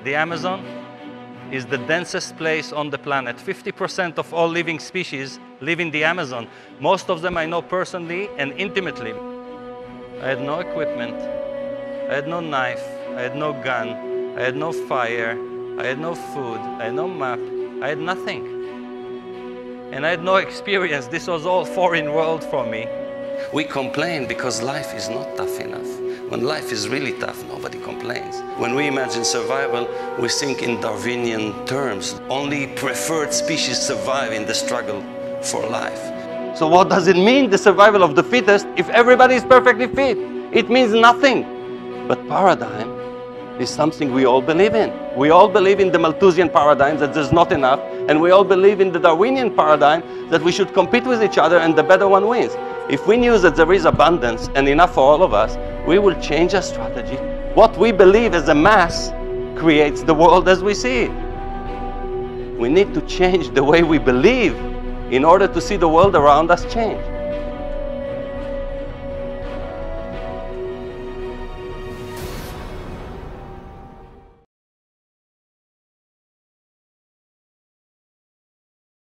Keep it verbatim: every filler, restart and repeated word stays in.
The Amazon is the densest place on the planet. fifty percent of all living species live in the Amazon. Most of them I know personally and intimately. I had no equipment. I had no knife. I had no gun. I had no fire. I had no food. I had no map. I had nothing. And I had no experience. This was all foreign world for me. We complain because life is not tough enough. When life is really tough, nobody complains. When we imagine survival, we think in Darwinian terms. Only preferred species survive in the struggle for life. So what does it mean, the survival of the fittest, if everybody is perfectly fit? It means nothing. But paradigm is something we all believe in. We all believe in the Malthusian paradigm that there's not enough, and we all believe in the Darwinian paradigm that we should compete with each other and the better one wins. If we knew that there is abundance and enough for all of us, we will change our strategy. What we believe as a mass creates the world as we see it. We need to change the way we believe in order to see the world around us change.